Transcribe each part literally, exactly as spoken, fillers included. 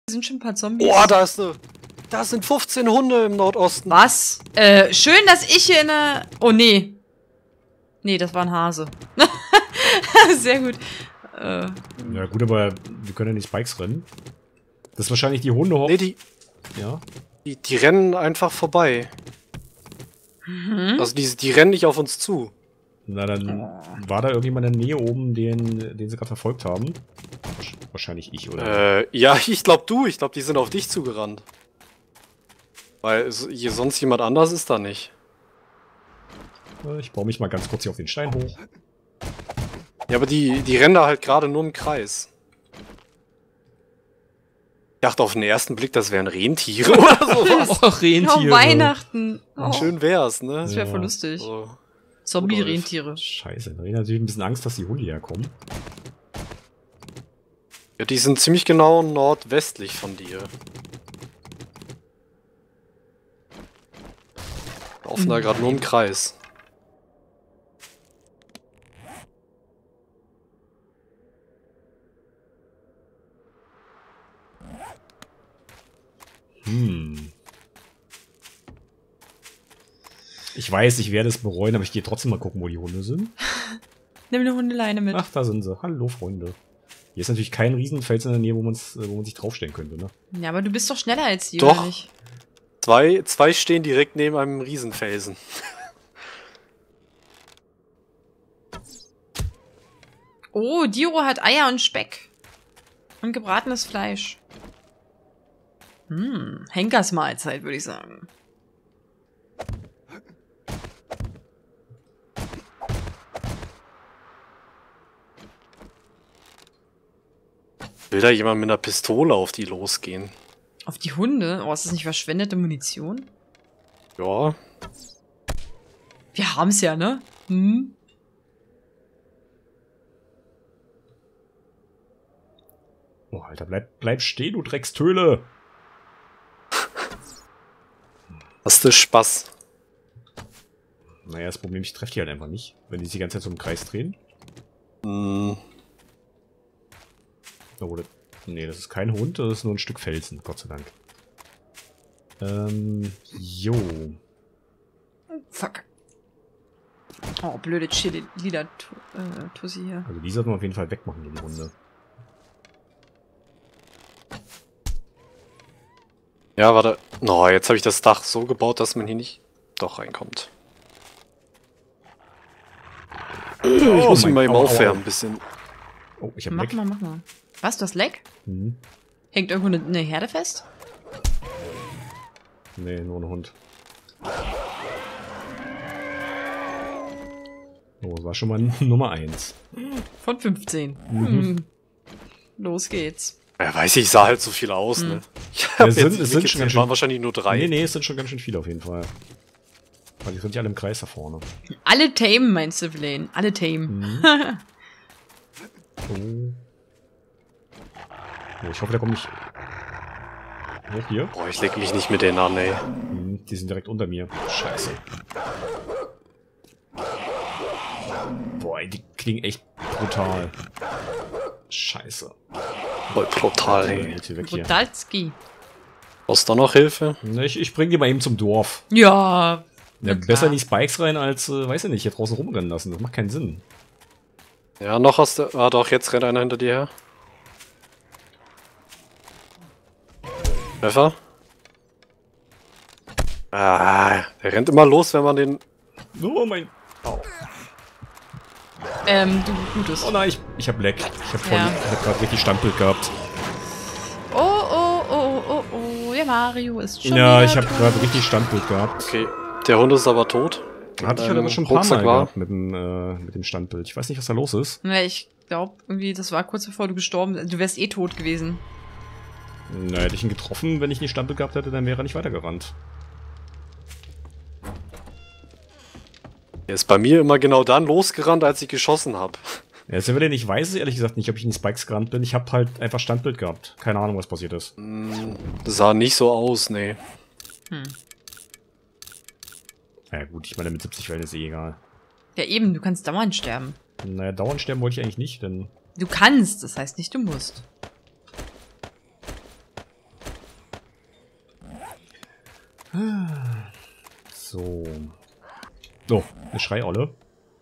Sind schon ein paar Zombies. Boah, da ist eine. Da sind fünfzehn Hunde im Nordosten. Was? Äh, schön, dass ich hier in der... Oh, nee. Nee, das war ein Hase. Sehr gut. Äh. Ja gut, aber wir können ja nicht Spikes rennen. Das ist wahrscheinlich die Hunde. Nee, die, ja. die, die rennen einfach vorbei. Mhm. Also die, die rennen nicht auf uns zu. Na, dann war da irgendjemand in der Nähe oben, den, den sie gerade verfolgt haben. Wahrscheinlich ich, oder? Äh, ja, ich glaube du. Ich glaube, die sind auf dich zugerannt. Weil es, hier sonst jemand anders ist da nicht. Ich baue mich mal ganz kurz hier auf den Stein hoch. Ja, aber die, die rennen da halt gerade nur im Kreis. Ich dachte auf den ersten Blick, das wären Rentiere oder sowas. Oh, Rentiere. Oh, Weihnachten. Oh. Schön wär's, ne? Das wäre Ja. voll lustig. So. Zombie-Rentiere. Scheiße, da habe ich natürlich ein bisschen Angst, dass die Hunde herkommen. Ja, die sind ziemlich genau nordwestlich von dir. Laufen da gerade nur im Kreis. Hm. Ich weiß, ich werde es bereuen, aber ich gehe trotzdem mal gucken, wo die Hunde sind. Nimm eine Hundeleine mit. Ach, da sind sie. Hallo, Freunde. Hier ist natürlich kein Riesenfels in der Nähe, wo, man's, wo man sich draufstellen könnte, ne? Ja, aber du bist doch schneller als die, Doch. oder nicht? Zwei, zwei stehen direkt neben einem Riesenfelsen. Oh, Diro hat Eier und Speck. Und gebratenes Fleisch. Hm, Henkersmahlzeit, würde ich sagen. Will da jemand mit einer Pistole auf die losgehen? Auf die Hunde? Oh, ist das nicht verschwendete Munition? Ja. Wir haben's ja, ne? Hm? Oh, Alter, bleib, bleib stehen, du Dreckstöle! Hast du Spaß? Naja, das Problem, ich treffe die halt einfach nicht, wenn die sich die ganze Zeit so im Kreis drehen. Hm. Oh, das, nee, das ist kein Hund, das ist nur ein Stück Felsen, Gott sei Dank. Ähm, jo. Fuck. Oh, blöde Chili, lila äh, Tussi hier. Also die sollten wir auf jeden Fall wegmachen, die Hunde. Ja, warte. No, jetzt habe ich das Dach so gebaut, dass man hier nicht doch reinkommt. Ich Oh muss mein- ihn mal eben au, au, au. aufwärmen ein bisschen. Oh, ich hab Mach Leck. mal, mach mal. Was, du hast Leck? Hm. Hängt irgendwo eine, eine Herde fest? Nee, nur ein Hund. Oh, das war schon mal Nummer eins. Von fünfzehn. Mhm. Hm. Los geht's. Ja, weiß ich, sah halt so viel aus, Hm. ne? Ich Ja, hab es sind- jetzt es nicht sind gezählt, schon ganz waren schön- wahrscheinlich nur drei. Nee, nee, es sind schon ganz schön viele auf jeden Fall. Weil die sind ja alle im Kreis da vorne. Alle tame, meinst du, Blaine? Alle tame. Mhm. Oh. Oh, ich hoffe, der kommt nicht hoch hier. Boah, ich leg mich nicht mit denen an, ey. Hm, die sind direkt unter mir. Scheiße. Boah, ey, die klingen echt brutal. Scheiße. Voll brutal, Äh, ey. jetzt hier weg hier. Brutalski. Brauchst du noch Hilfe? Na, Ich, ich bring die mal eben zum Dorf. Ja. Ja, na besser klar. in die Spikes rein, als, äh, weiß ich nicht, hier draußen rumrennen lassen. Das macht keinen Sinn. Ja, noch hast du... Ah doch, jetzt rennt einer hinter dir her. Treffer? Ah, der rennt immer los, wenn man den... Oh mein... Au. Ähm, du Gutes. Oh nein, ich, ich hab Leck. Ich hab, voll, Ja. ich hab gerade richtig Standbild gehabt. Oh, oh, oh, oh, oh. Der Mario ist schon Ja, wieder ich hab tot. gerade richtig Standbild gehabt. Okay, der Hund ist aber tot. Hatte ich halt Ähm, aber schon ein paar Mal Rucksack war- gehabt mit dem, äh, mit dem Standbild. Ich weiß nicht, was da los ist. Ja, ich glaube, irgendwie, das war kurz bevor du gestorben bist. Du wärst eh tot gewesen. Na, hätte ich ihn getroffen, wenn ich nicht Standbild gehabt hätte, dann wäre er nicht weitergerannt. Er ist bei mir immer genau dann losgerannt, als ich geschossen habe. Ja, jetzt, wenn ich nicht weiß, es ehrlich gesagt nicht, ob ich in die Spikes gerannt bin. Ich hab halt einfach Standbild gehabt. Keine Ahnung, was passiert ist. Sah nicht so aus, nee. Hm. Naja gut, ich meine, mit siebzig Wellen ist eh egal. Ja, eben, du kannst dauernd sterben. Naja, dauernd sterben wollte ich eigentlich nicht, denn... Du kannst, das heißt nicht, du musst. So. Oh, eine Schreiolle.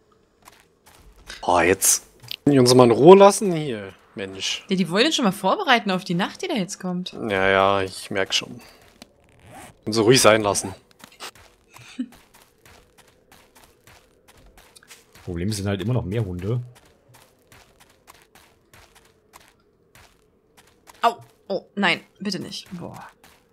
Oh, jetzt. Können die uns mal in Ruhe lassen? Hier, Mensch. Ja, die wollen uns schon mal vorbereiten auf die Nacht, die da jetzt kommt. Ja, ja, ich merke schon. Und so ruhig sein lassen. Problem sind halt immer noch mehr Hunde. Au! Oh, nein, bitte nicht. Boah.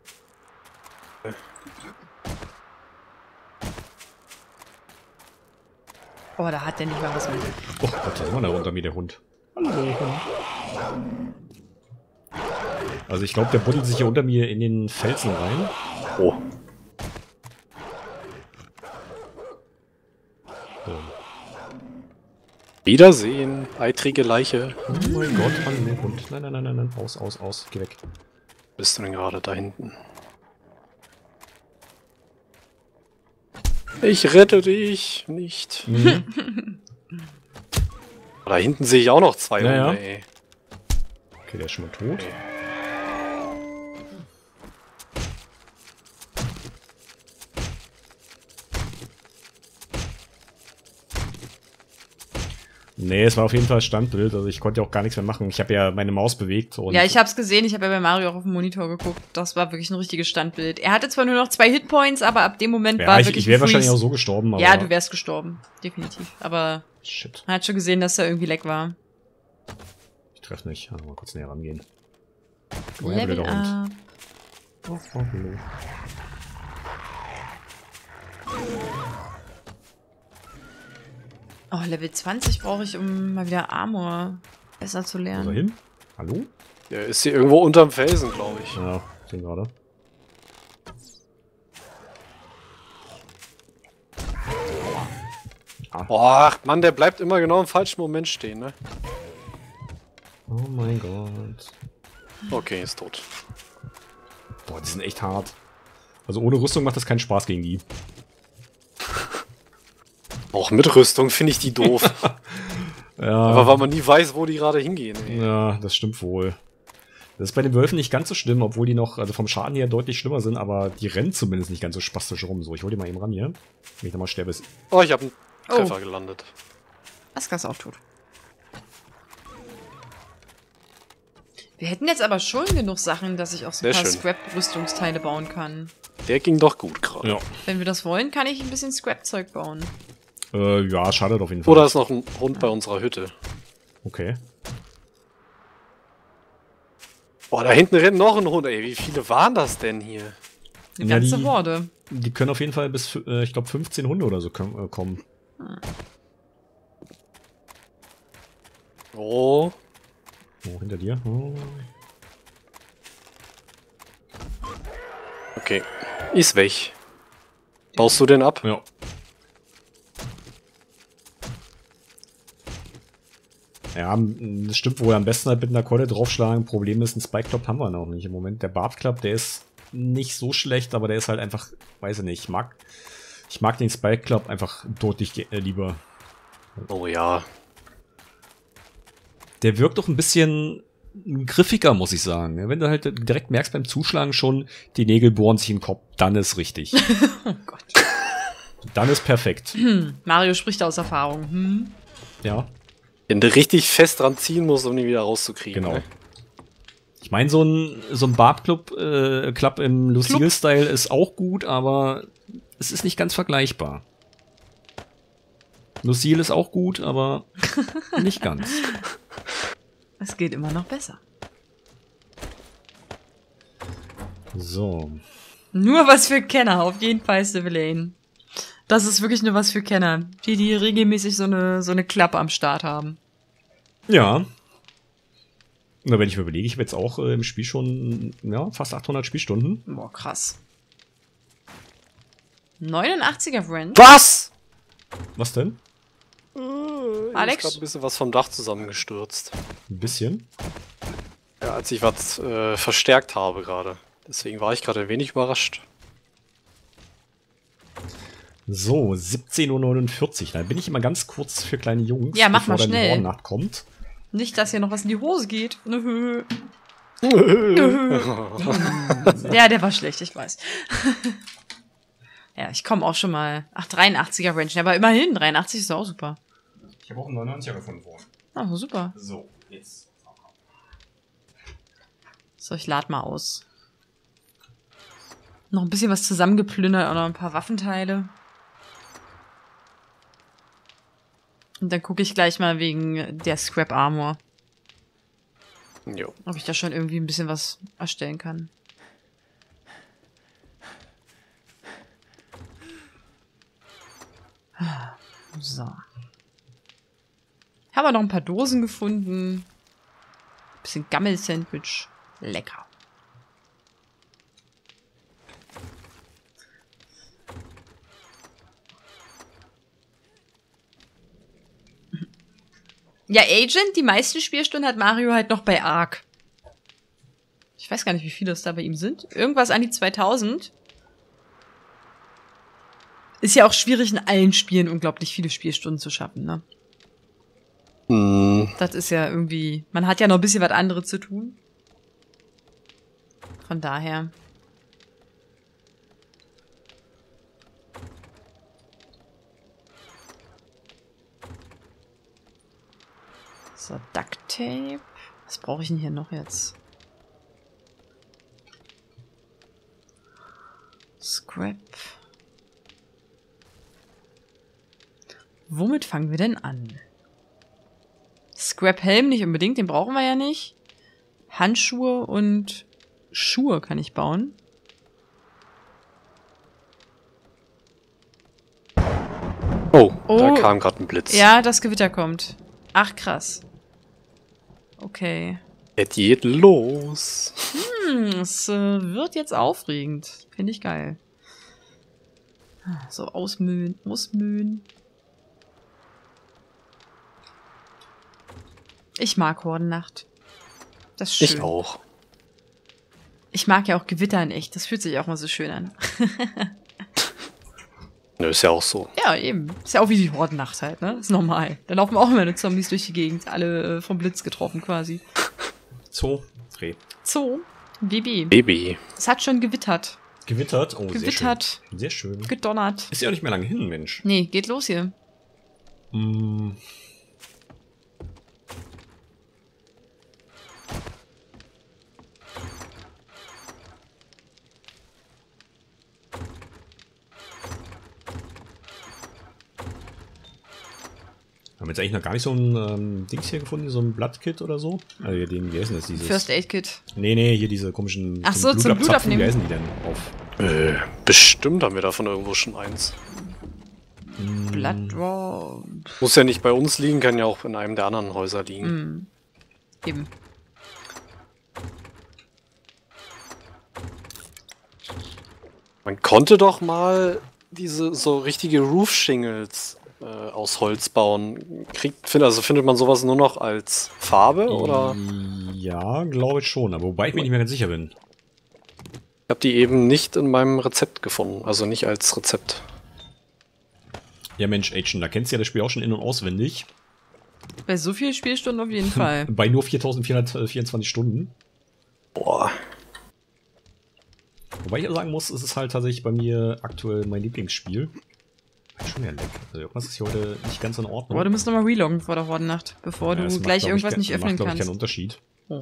Oh, da hat der nicht mal was mit. Oh Gott, da ist immer noch unter mir der Hund. Hallo. Also ich glaube, der buddelt sich hier unter mir in den Felsen rein. Oh. So. Wiedersehen, eitrige Leiche. Oh mein Gott, hallo Hund. Nein, nein, nein, nein, nein. Aus, aus, aus. Geh weg. Bist du denn gerade da hinten? Ich rette dich nicht. Mhm. Da hinten sehe ich auch noch zwei Ja, Hunde, ja. ey. Okay, der ist schon mal tot. Okay. Nee, es war auf jeden Fall Standbild, also ich konnte ja auch gar nichts mehr machen. Ich habe ja meine Maus bewegt. Und Ja, ich hab's gesehen, ich habe ja bei Mario auch auf dem Monitor geguckt. Das war wirklich ein richtiges Standbild. Er hatte zwar nur noch zwei Hitpoints, aber ab dem Moment ja, war ich, wirklich ich wäre ein wahrscheinlich auch Freeze. so gestorben. Aber Ja, du wärst gestorben. Definitiv. Aber Shit, man hat schon gesehen, dass er irgendwie leck war. ich treffe nicht. Also mal kurz näher rangehen. Oh, ja, Level blöder Hund. up. Oh, oh, hallo. Oh, Level zwanzig brauche ich, um mal wieder Armor besser zu Wo ist er lernen. hin? Hallo? Der ist hier irgendwo unterm Felsen, glaube ich. Ja, sehen gerade. Boah, Mann, der bleibt immer genau im falschen Moment stehen, ne? Oh mein Gott. Okay, ist tot. Boah, die sind echt hart. Also ohne Rüstung macht das keinen Spaß gegen die. Auch mit Rüstung finde ich die doof. Ja, Aber weil man nie weiß, wo die gerade hingehen, ey. ja, das stimmt wohl. Das ist bei den Wölfen nicht ganz so schlimm, obwohl die noch, also vom Schaden her deutlich schlimmer sind, aber die rennen zumindest nicht ganz so spastisch rum. So, ich hol die mal eben ran hier. Wenn ich da mal sterbe, ist... Oh, ich habe einen Oh. Treffer gelandet. Aska ist auch tot. Wir hätten jetzt aber schon genug Sachen, dass ich auch so ein Sehr paar schön. Scrap-Rüstungsteile bauen kann. Der ging doch gut gerade. Ja. Wenn wir das wollen, kann ich ein bisschen Scrap-Zeug bauen. Äh, ja, schadet auf jeden Fall. Oder ist noch ein Hund bei unserer Hütte. Okay. Boah, da hinten rennt noch ein Hund, ey. Wie viele waren das denn hier? Eine Ja, ganze die- Horde. Die können auf jeden Fall bis, äh, ich glaube, fünfzehn Hunde oder so können, äh, kommen. Oh. Oh, hinter dir. Oh. Okay. Ist weg. Baust du den ab? Ja. Ja, m- das stimmt wohl. Am besten halt mit einer Keule draufschlagen. Problem ist, ein Spike Club haben wir noch nicht im Moment. Der Barb Club, der ist nicht so schlecht, aber der ist halt einfach, weiß ich nicht, ich mag, ich mag den Spike Club einfach deutlich ge- äh, lieber. Oh ja. Der wirkt doch ein bisschen griffiger, muss ich sagen. Ja, wenn du halt direkt merkst beim Zuschlagen schon, die Nägel bohren sich im Kopf, dann ist richtig. Oh Gott. Dann ist perfekt. Hm, Mario spricht aus Erfahrung. Hm. Ja, Wenn du richtig fest dran ziehen musst, um ihn wieder rauszukriegen. genau. Ne? Ich meine, so ein, so ein Barb-Club äh, Club im Lucille-Style ist auch gut, aber es ist nicht ganz vergleichbar. Lucille ist auch gut, aber nicht ganz. Es geht immer noch besser. So. Nur was für Kenner, auf jeden Fall Civilane. Das ist wirklich nur was für Kenner, die die regelmäßig so eine so eine Klappe am Start haben. Ja. Na, wenn ich mir überlege, ich habe jetzt auch äh, im Spiel schon ja, fast achthundert Spielstunden. Boah, krass. neunundachtziger Friend. Was? Was denn? Äh, Alex? Ist gerade ein bisschen was vom Dach zusammengestürzt. Ein bisschen. Ja, als ich was äh, verstärkt habe gerade. Deswegen war ich gerade ein wenig überrascht. So, siebzehn Uhr neunundvierzig. Da bin ich immer ganz kurz für kleine Jungs, Ja, mach bevor mal dann die schnell. Hornnacht kommt. Nicht, dass hier noch was in die Hose geht. Ja, der war schlecht, ich weiß. Ja, ich komme auch schon mal. Ach, dreiundachtziger Range. Aber immerhin, dreiundachtzig ist auch super. Ich habe auch einen neunundneunziger gefunden vorhin. Ach, super. So, jetzt. So, ich lade mal aus. Noch ein bisschen was zusammengeplündert, auch noch ein paar Waffenteile. Und dann gucke ich gleich mal wegen der Scrap Armor. Jo. Ob ich da schon irgendwie ein bisschen was erstellen kann. So. Haben wir noch ein paar Dosen gefunden. Bisschen Gammel-Sandwich. Lecker. Ja, Agent, die meisten Spielstunden hat Mario halt noch bei Ark. Ich weiß gar nicht, wie viele es da bei ihm sind. Irgendwas an die zweitausend. Ist ja auch schwierig, in allen Spielen unglaublich viele Spielstunden zu schaffen, ne? Hm. Das ist ja irgendwie... Man hat ja noch ein bisschen was anderes zu tun. Von daher... So, Duct Tape. Was brauche ich denn hier noch jetzt? Scrap. Womit fangen wir denn an? Scrap-Helm nicht unbedingt, den brauchen wir ja nicht. Handschuhe und Schuhe kann ich bauen. Oh, Oh. da kam gerade ein Blitz. Ja, das Gewitter kommt. Ach, krass. Okay. Es geht los. Hm, es äh, wird jetzt aufregend. Finde ich geil. So, ausmühen, ausmühen. Ich mag Hordennacht. Das ist schön. Ich auch. Ich mag ja auch Gewitter in echt. Das fühlt sich auch mal so schön an. Nö, ist ja auch so. Ja, eben. Ist ja auch wie die Hordennacht halt, ne? Ist normal. Da laufen auch immer nur Zombies durch die Gegend. Alle äh, vom Blitz getroffen quasi. Zoo, Dreh. Zoo, Baby. Baby. Es hat schon gewittert. Gewittert? Oh, Gewittert. sehr schön. Sehr schön. Gedonnert. Ist ja auch nicht mehr lange hin, Mensch. Nee, geht los hier. Mm. Haben wir jetzt eigentlich noch gar nicht so ein ähm, Dings hier gefunden, so ein Bloodkit oder so? Also hier den, wie heißen das? Dieses? First Aid Kit. Nee, nee, hier diese komischen Ach so, zum Blut Blutabzapfen, abnehmen. wie heißen die denn auf? Äh, bestimmt haben wir davon irgendwo schon eins. Mm. Blood Draw. Muss ja nicht bei uns liegen, kann ja auch in einem der anderen Häuser liegen. Hm. Eben. Man konnte doch mal diese so richtige Roof-Shingles äh, aus Holz bauen. Kriegt, find, also findet man sowas nur noch als Farbe, oder? Ja, glaube ich schon, aber wobei ich mir nicht mehr ganz sicher bin. Ich habe die eben nicht in meinem Rezept gefunden, also nicht als Rezept. Ja, Mensch, Action, da kennst du ja das Spiel auch schon in- und auswendig. Bei so vielen Spielstunden auf jeden Fall. Bei nur viertausendvierhundertvierundzwanzig Stunden. Boah. Wobei ich sagen muss, es ist halt tatsächlich bei mir aktuell mein Lieblingsspiel. Schon ja leck. Also irgendwas ist hier heute nicht ganz in Ordnung. Boah, du musst nochmal reloggen vor der Hordennacht, bevor Ja, das du macht, gleich glaub ich, irgendwas kein- nicht öffnen macht, glaub ich, kannst. keinen Unterschied. Oh.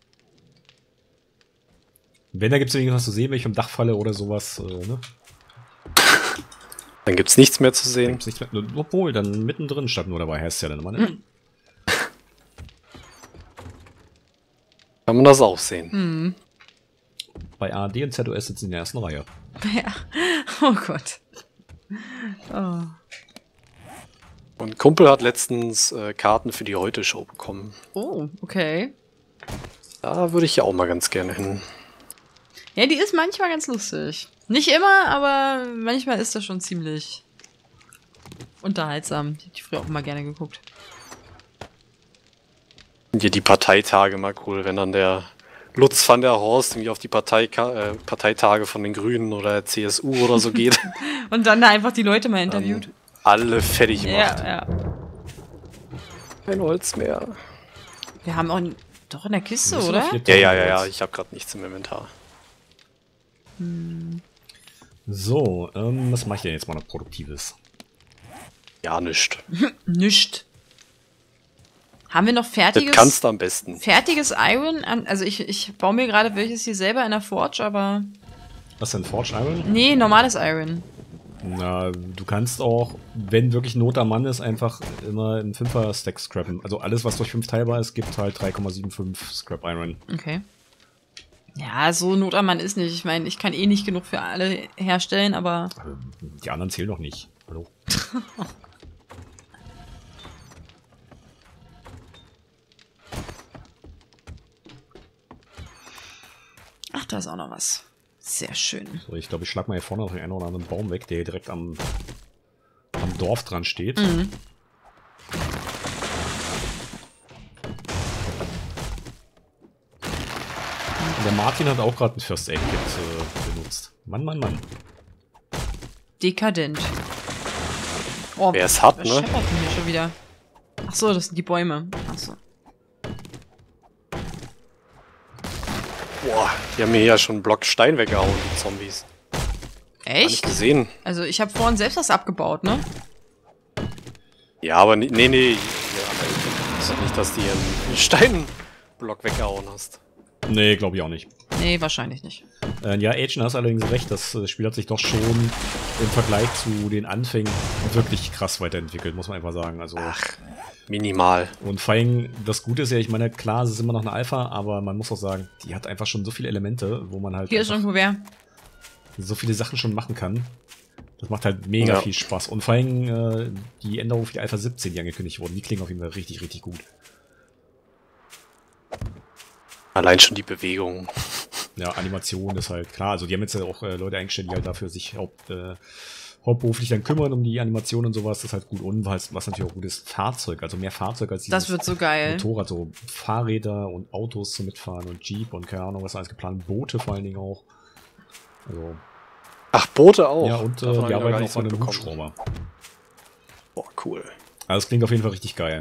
Wenn, da gibt es irgendwas zu sehen, wenn ich vom Dach falle oder sowas, äh, ne? Dann gibt's nichts mehr zu Dann sehen. gibt's nichts mehr. Obwohl, dann mittendrin statt nur dabei heißt es ja dann immer, ne? Hm. Kann man das auch sehen. Hm. Bei A R D und Z O S sitzen in der ersten Reihe. Ja. Oh Gott. Oh. Und ein Kumpel hat letztens äh, Karten für die Heute-Show bekommen. Oh, okay. Da würde ich ja auch mal ganz gerne hin. Ja, die ist manchmal ganz lustig. Nicht immer, aber manchmal ist das schon ziemlich unterhaltsam. Ich hab die früher auch immer gerne geguckt. Hier die Parteitage mal cool, wenn dann der Lutz van der Horst irgendwie auf die Parteika äh, Parteitage von den Grünen oder der C S U oder so geht. Und dann da einfach die Leute mal interviewt. Dann alle fertig macht. Ja, ja. Kein Holz mehr. Wir haben auch n- doch in der Kiste, Müssen oder? wir vier Ja, ja, ja, Tonnen ja. Holz. Ich habe gerade nichts im Inventar. So, ähm, was mache ich denn jetzt mal noch Produktives? Ja, nischt. Nischt. Haben wir noch Das fertiges, kannst du am besten. fertiges Iron? An, also ich, ich baue mir gerade welches hier selber in der Forge, aber... Was denn, Forged Iron? Nee, normales Iron. Na, du kannst auch, wenn wirklich Not am Mann ist, einfach immer einen Fünfer-Stack scrappen. Also alles, was durch fünf teilbar ist, gibt halt drei Komma fünfundsiebzig Scrap Iron. Okay. Ja, so Not am Mann ist nicht. Ich meine, ich kann eh nicht genug für alle herstellen, aber... Also, die anderen zählen doch nicht. Hallo? Ach, da ist auch noch was. Sehr schön. So, ich glaube, ich schlag mal hier vorne noch den einen oder anderen Baum weg, der hier direkt am, am Dorf dran steht. Mhm. Und der Martin hat auch gerade ein First Aid Kit äh, benutzt. Mann, Mann, Mann. Dekadent. Oh, Wer es hat, was ne? scheppert denn hier schon wieder? Ach so, das sind die Bäume. Ach so. Boah, die haben mir ja schon einen Block Stein weggehauen, die Zombies. Gar nicht Echt? gesehen. Also ich habe vorhin selbst was abgebaut, ne? Ja, aber nee, nee, nee. Ja, aber ist doch nicht, dass du hier einen Steinblock weggehauen hast. Nee, glaube ich auch nicht. Nee, wahrscheinlich nicht. Äh, ja, Agent hast allerdings recht, das äh, Spiel hat sich doch schon im Vergleich zu den Anfängen wirklich krass weiterentwickelt, muss man einfach sagen. Also, Ach, minimal. und vor allem, das Gute ist ja, ich meine, klar, es ist immer noch eine Alpha, aber man muss auch sagen, die hat einfach schon so viele Elemente, wo man halt Hier ist einfach irgendwo wer. so viele Sachen schon machen kann. Das macht halt mega Ja. viel Spaß. Und vor allem äh, die Änderungen für die Alpha siebzehn, die angekündigt wurden, die klingen auf jeden Fall richtig, richtig gut. Allein schon die Bewegung. Ja, Animation ist halt klar. Also die haben jetzt ja auch äh, Leute eingestellt, die halt dafür sich haupt, äh, hauptberuflich dann kümmern um die Animation und sowas. Das ist halt gut. Und was, was natürlich auch gut ist, Fahrzeug. Also mehr Fahrzeug als dieses Das wird so geil. Motorrad. So Fahrräder und Autos zum Mitfahren und Jeep und keine Ahnung, was alles geplant. Boote vor allen Dingen auch. Also, Ach, Boote auch. ja, und äh, Davon hab die ich noch gar arbeiten nichts auch an einem mitbekommen. Hubschrauber. Boah, cool. Also das klingt auf jeden Fall richtig geil.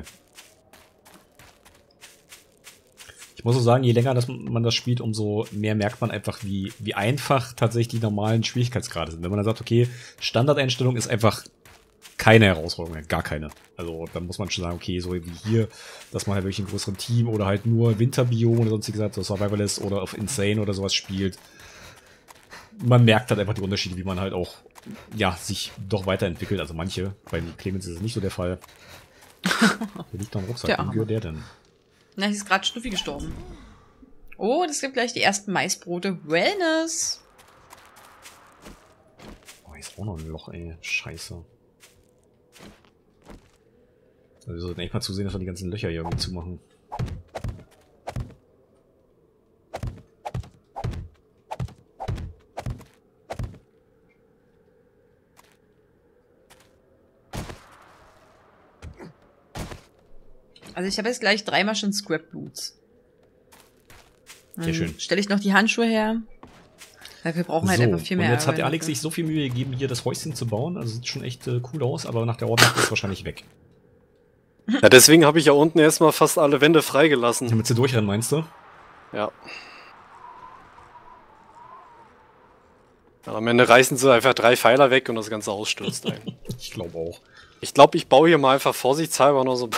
Ich muss auch sagen, je länger das, man das spielt, umso mehr merkt man einfach, wie, wie einfach tatsächlich die normalen Schwierigkeitsgrade sind. Wenn man dann sagt, okay, Standardeinstellung ist einfach keine Herausforderung, gar keine. Also dann muss man schon sagen, okay, so wie hier, dass man halt wirklich in größeren Team oder halt nur Winterbiom oder sonstiges hat, so Survivalist oder auf Insane oder sowas spielt. Man merkt halt einfach die Unterschiede, wie man halt auch, ja, sich doch weiterentwickelt. Also manche, bei Clemens ist es nicht so der Fall. Hier liegt noch ein Rucksack. Der Wie Arme. gehört der denn? Na, hier ist gerade Schnuffi gestorben. Oh, das gibt gleich die ersten Maisbrote. Wellness. Oh, hier ist auch noch ein Loch, ey. Scheiße. Also wir sollten echt mal zusehen, dass wir die ganzen Löcher hier irgendwie zumachen. Also ich habe jetzt gleich dreimal schon Scrap Boots. Sehr schön. Stelle ich noch die Handschuhe her. Weil wir brauchen halt einfach viel mehr. und jetzt hat der Iron Alex dafür. sich so viel Mühe gegeben, hier das Häuschen zu bauen. Also sieht schon echt äh, cool aus, aber nach der Ordnung ist es wahrscheinlich weg. Ja, deswegen habe ich ja unten erstmal fast alle Wände freigelassen. Damit sie durchrennen, meinst du? Ja. Ja, am Ende reißen sie einfach drei Pfeiler weg und das Ganze ausstürzt ein. Ich glaube auch. Ich glaube, ich baue hier mal einfach vorsichtshalber noch so ein paar,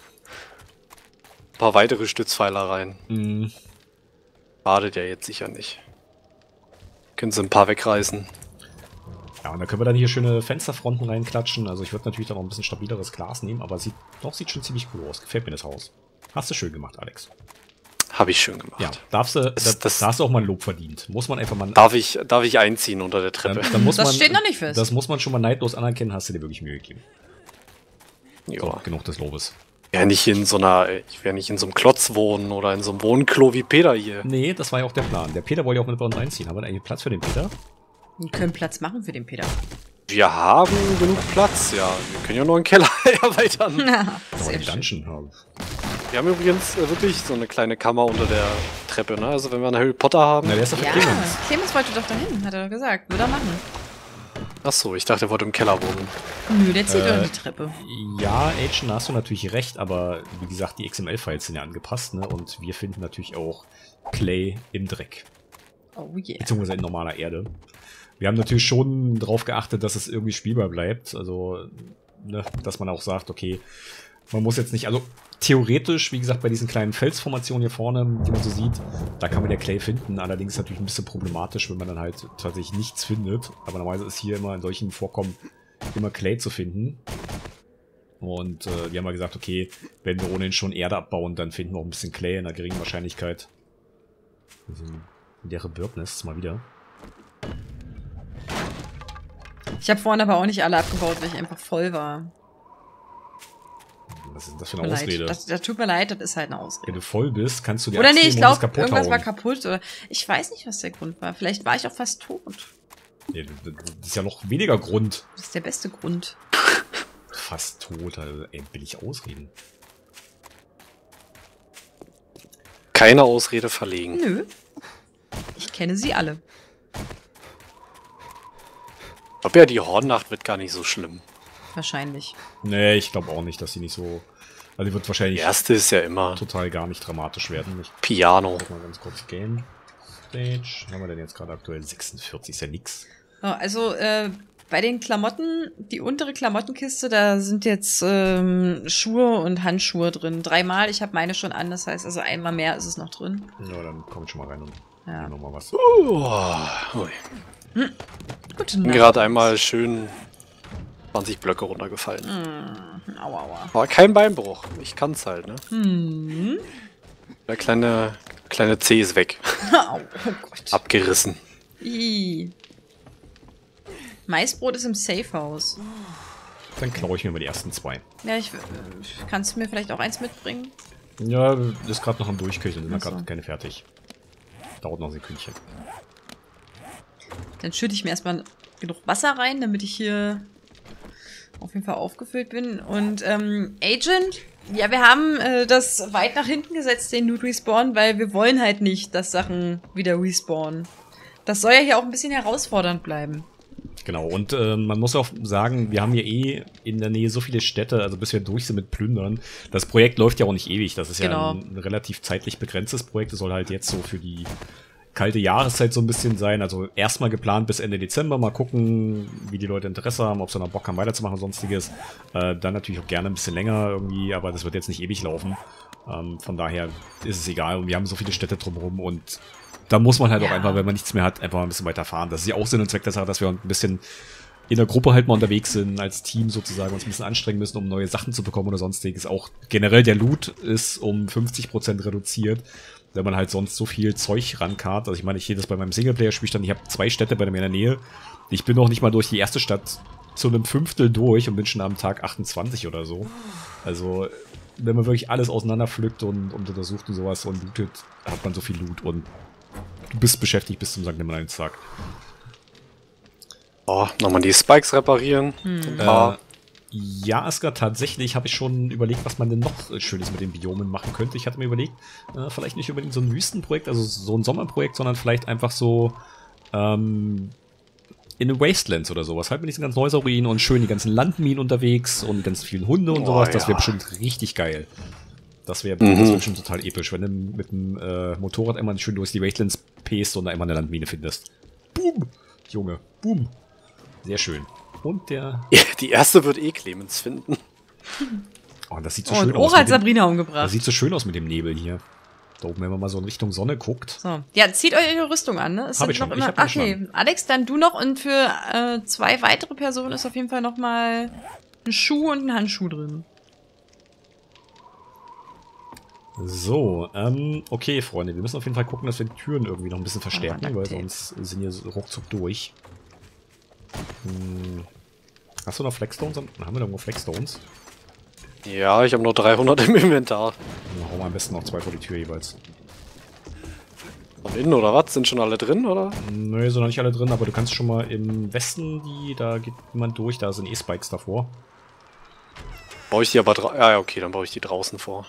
paar weitere Stützpfeiler rein. Mhm. Schadet ja jetzt sicher nicht. Können sie ein paar wegreißen. Ja, und da können wir dann hier schöne Fensterfronten reinklatschen. Also ich würde natürlich dann noch ein bisschen stabileres Glas nehmen, aber sieht doch sieht schon ziemlich cool aus. Gefällt mir das Haus. Hast du schön gemacht, Alex. Habe ich schön gemacht. Ja, darfst du, Das- da, das- da hast du auch mal ein Lob verdient. Muss man einfach mal... Darf ich, darf ich einziehen unter der Dann, Treppe? dann muss Das man, steht noch nicht fest. Das muss man schon mal neidlos anerkennen, hast du dir wirklich Mühe gegeben. So, Ja. genug des Lobes. Ja, nicht in so einer, ich werde nicht in so einem Klotz wohnen oder in so einem Wohnklo wie Peter hier. Nee, das war ja auch der Plan. Der Peter wollte ja auch mit bei uns einziehen. Haben wir da eigentlich Platz für den Peter? Wir können Platz machen für den Peter. Wir haben genug Platz, ja. Wir können ja noch einen Keller erweitern. Ja, Aber sehr den schön. Dungeon haben. Wir haben übrigens äh, wirklich so eine kleine Kammer unter der Treppe, ne? Also wenn wir einen Harry Potter haben. Na, der ist doch für Ja, Clemens. Clemens wollte doch dahin, hat er gesagt. Würde er machen. Achso, ich dachte, er wollte im Keller wohnen. Nö, der zählt Äh, doch in die Treppe. Ja, Agent, da hast du natürlich recht, aber wie gesagt, die X M L-Files sind ja angepasst, ne? Und wir finden natürlich auch Clay im Dreck. Oh yeah. Beziehungsweise in normaler Erde. Wir haben natürlich schon drauf geachtet, dass es irgendwie spielbar bleibt. Also, ne, dass man auch sagt, okay, man muss jetzt nicht, also theoretisch, wie gesagt, bei diesen kleinen Felsformationen hier vorne, die man so sieht, da kann man ja Clay finden. Allerdings ist es natürlich ein bisschen problematisch, wenn man dann halt tatsächlich nichts findet. Aber normalerweise ist hier immer in solchen Vorkommen immer Clay zu finden. Und äh, wir haben mal gesagt, okay, wenn wir ohnehin schon Erde abbauen, dann finden wir auch ein bisschen Clay in einer geringen Wahrscheinlichkeit. Also leere Birdnests mal wieder. Ich habe vorhin aber auch nicht alle abgebaut, weil ich einfach voll war. Was ist denn das für eine Ausrede? Das, das tut mir leid, das ist halt eine Ausrede. Wenn du voll bist, kannst du dir Oder nee, ich glaube, irgendwas hauen. war kaputt. Oder ich weiß nicht, was der Grund war. Vielleicht war ich auch fast tot. Ja, das ist ja noch weniger Grund. Das ist der beste Grund. Fast tot, also, ey, will ich ausreden. Keine Ausrede verlegen. Nö. Ich kenne sie alle. Ich glaube ja, die Hornnacht wird gar nicht so schlimm. Wahrscheinlich. Nee, ich glaube auch nicht, dass sie nicht so... Also die wird wahrscheinlich Die erste ist ja immer total gar nicht dramatisch werden. Ich Piano. guck mal ganz kurz Game Stage. Was haben wir denn jetzt gerade aktuell? sechsundvierzig ist ja nix. Ja, also, äh, bei den Klamotten, die untere Klamottenkiste, da sind jetzt ähm, Schuhe und Handschuhe drin. Dreimal, ich habe meine schon an, das heißt, also einmal mehr ist es noch drin. Ja, dann komm ich schon mal rein und Ja. noch mal was. Uh, ui. Guten Bin Nacht. gerade einmal schön zwanzig Blöcke runtergefallen. Mm, aua, aua. Aber kein Beinbruch. Ich kann's halt, ne? Hm. Der kleine, kleine Zeh ist weg. Au, oh Gott. Abgerissen. Ih. Maisbrot ist im Safehouse. Dann klaue ich mir mal die ersten zwei. Ja, ich, äh, kannst du mir vielleicht auch eins mitbringen? Ja, ist gerade noch am Durchköcheln, sind Ach da gerade so. keine fertig. Dauert noch ein Sekündchen. Dann schütte ich mir erstmal genug Wasser rein, damit ich hier auf jeden Fall aufgefüllt bin. Und ähm, Agent, ja, wir haben äh, das weit nach hinten gesetzt, den Loot Respawn, weil wir wollen halt nicht, dass Sachen wieder respawnen. Das soll ja hier auch ein bisschen herausfordernd bleiben. Genau, und äh, man muss auch sagen, wir haben hier eh in der Nähe so viele Städte, also bis wir durch sind mit Plündern. Das Projekt läuft ja auch nicht ewig, das ist Genau. ja ein, ein relativ zeitlich begrenztes Projekt. Das soll halt jetzt so für die kalte Jahreszeit so ein bisschen sein. Also erstmal geplant bis Ende Dezember, mal gucken, wie die Leute Interesse haben, ob sie noch Bock haben weiterzumachen und sonstiges. Äh, dann natürlich auch gerne ein bisschen länger irgendwie, aber das wird jetzt nicht ewig laufen. Ähm, von daher ist es egal und wir haben so viele Städte drumherum und da muss man halt Ja. auch einfach, wenn man nichts mehr hat, einfach mal ein bisschen weiter fahren. Das ist ja auch Sinn und Zweck der Sache, dass wir ein bisschen in der Gruppe halt mal unterwegs sind, als Team sozusagen, uns ein bisschen anstrengen müssen, um neue Sachen zu bekommen oder sonstiges. Auch generell der Loot ist um fünfzig Prozent reduziert, wenn man halt sonst so viel Zeug rankarrt. Also ich meine, ich sehe das bei meinem Singleplayer-Spiel stand, ich habe zwei Städte bei mir in der Nähe. Ich bin noch nicht mal durch die erste Stadt zu einem Fünftel durch und bin schon am Tag achtundzwanzig oder so. Also wenn man wirklich alles auseinanderpflückt und, und untersucht und sowas und lootet, hat man so viel Loot und du bist beschäftigt bis zum Sankt Nimmerleinstag. Oh, nochmal die Spikes reparieren. Ein paar. Äh, ja, Aska, tatsächlich habe ich schon überlegt, was man denn noch Schönes mit den Biomen machen könnte. Ich hatte mir überlegt, äh, vielleicht nicht unbedingt so ein Wüstenprojekt, also so ein Sommerprojekt, sondern vielleicht einfach so ähm, in den Wastelands oder sowas. Halt mit diesen ganzen Häuserruinen und schön die ganzen Landminen unterwegs und ganz vielen Hunde und Oh, sowas. Das ja. wäre bestimmt richtig geil. Das wäre Mhm. das wär bestimmt total episch, wenn du mit dem äh, Motorrad einmal schön durch die Wastelands pest und da einmal eine Landmine findest. Boom! Junge, boom! Sehr schön. Und der... Die erste wird eh Clemens finden. Oh, das sieht so Oh, und schön aus. Ora hat mit dem- Sabrina Das umgebracht. sieht so schön aus mit dem Nebel hier. Da oben, wenn man mal so in Richtung Sonne guckt. So. Ja, zieht euch eure Rüstung an, ne? Es Hab sind ich schon, noch ich immer. hab meine Okay, Alex, dann du noch und für äh, zwei weitere Personen ist auf jeden Fall noch mal ein Schuh und ein Handschuh drin. So, ähm, okay, Freunde, wir müssen auf jeden Fall gucken, dass wir die Türen irgendwie noch ein bisschen verstärken, Ah, weil Ducktape. sonst sind hier so ruckzuck durch. Hm. Hast du noch Flagstones? Haben wir da irgendwo Flagstones? Ja, ich habe noch dreihundert im Inventar. Dann hauen wir am besten noch zwei vor die Tür jeweils. Von innen oder was? Sind schon alle drin, oder? Nö, sind noch nicht alle drin, aber du kannst schon mal im Westen, die, da geht jemand durch, da sind E-Spikes davor. Baue ich die aber draußen? Ja, okay, dann baue ich die draußen vor.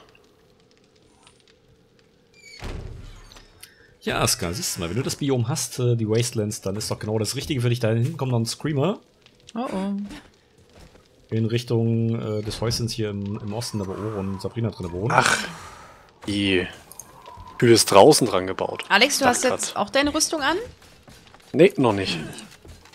Ja, Aska, siehst du mal, wenn du das Biom hast, äh, die Wastelands, dann ist doch genau das Richtige für dich. Da hinten kommt noch ein Screamer Oh oh. in Richtung äh, des Häuschens hier im, im Osten, da wo Oro und Sabrina drin wohnen. Ach, die Tür ist draußen dran gebaut. Alex, du hast Dachte jetzt auch deine Rüstung an? Nee, noch nicht.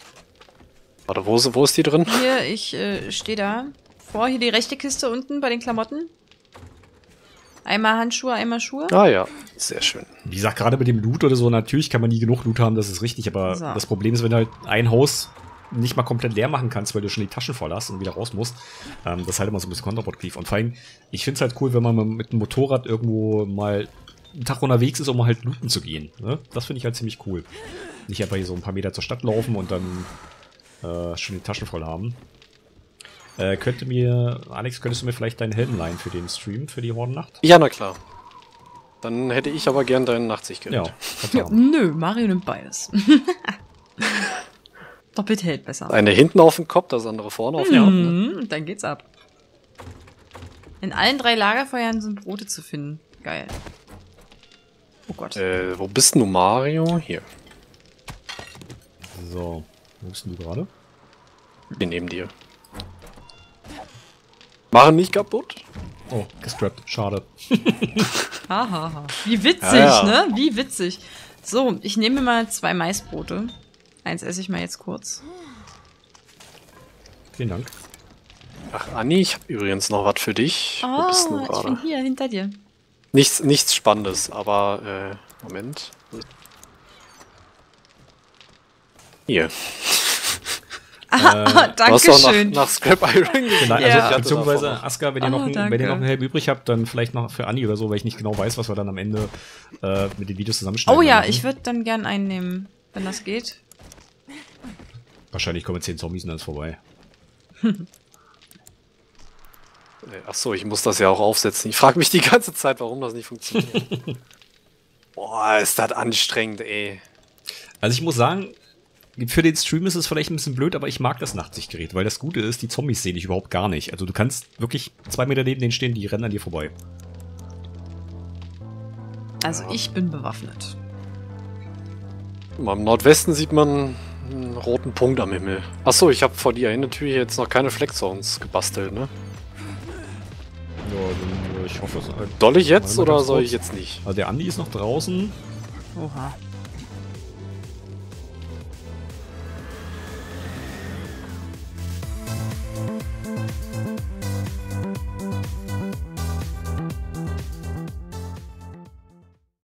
Warte, wo, ist- wo ist die drin? Hier, ich äh, stehe da. Vor, hier die rechte Kiste unten bei den Klamotten. Einmal Handschuhe, einmal Schuhe. Ah ja, sehr schön. Wie gesagt, gerade mit dem Loot oder so, natürlich kann man nie genug Loot haben, das ist richtig, aber So. das Problem ist, wenn du halt ein Haus nicht mal komplett leer machen kannst, weil du schon die Taschen voll hast und wieder raus musst, ähm, das ist halt immer so ein bisschen kontraproduktiv. Und vor allem, ich finde es halt cool, wenn man mit dem Motorrad irgendwo mal einen Tag unterwegs ist, um halt looten zu gehen. Ne? Das finde ich halt ziemlich cool. Nicht einfach hier so ein paar Meter zur Stadt laufen und dann äh, schon die Taschen voll haben. Äh, könnte mir, Alex, könntest du mir vielleicht deinen Helm leihen für den Stream, für die Hordennacht? Ja, na klar. Dann hätte ich aber gern dein Nachtsichtgerät. Ja, kannst du Ja, haben. nö, Mario nimmt beides. Doppelt hält besser. Eine hinten auf dem Kopf, das andere vorne auf dem Kopf. Ne? Mhm, und dann geht's ab. In allen drei Lagerfeuern sind Brote zu finden. Geil. Oh Gott. Äh, wo bist denn du, Mario? Hier. So, wo bist denn du gerade? Bin neben dir. Machen nicht kaputt? Oh, gestrappt, schade. Hahaha. Wie witzig, Ja, ja. ne? Wie witzig. So, ich nehme mir mal zwei Maisbrote. Eins esse ich mal jetzt kurz. Vielen Dank. Ach, Anni, ich habe übrigens noch was für dich. Wo Oh, bist du ich gerade? bin hier, hinter dir. Nichts, nichts Spannendes, aber, äh, Moment. Hier. Ah, Du hast doch nach, Dankeschön. nach Scrap Iron Genau, gesehen. Ja. also, Ich hatte beziehungsweise davon noch- Aska, wenn ihr, Oh, noch, ein- wenn danke. ihr noch einen Helm übrig habt, dann vielleicht noch für Anni oder so, weil ich nicht genau weiß, was wir dann am Ende äh, mit den Videos zusammenschneiden. Oh ja, werden. ich würde dann gern einen nehmen, wenn das geht. Wahrscheinlich kommen zehn Zombies und dann ist vorbei. Ach so, ich muss das ja auch aufsetzen. Ich frage mich die ganze Zeit, warum das nicht funktioniert. Boah, ist das anstrengend, ey. Also ich muss sagen, für den Stream ist es vielleicht ein bisschen blöd, aber ich mag das Nachtsichtgerät, weil das Gute ist, die Zombies sehe ich überhaupt gar nicht. Also du kannst wirklich zwei Meter neben denen stehen, die rennen an dir vorbei. Also ich bin bewaffnet. Im Nordwesten sieht man einen roten Punkt am Himmel. Ach so, ich habe vor dir hin natürlich jetzt noch keine Flexzones gebastelt, ne? Ja, dann, äh, ich hoffe es. Soll ich jetzt Warte mal oder ganz soll kurz. ich jetzt nicht? Also der Andi ist noch draußen. Oha.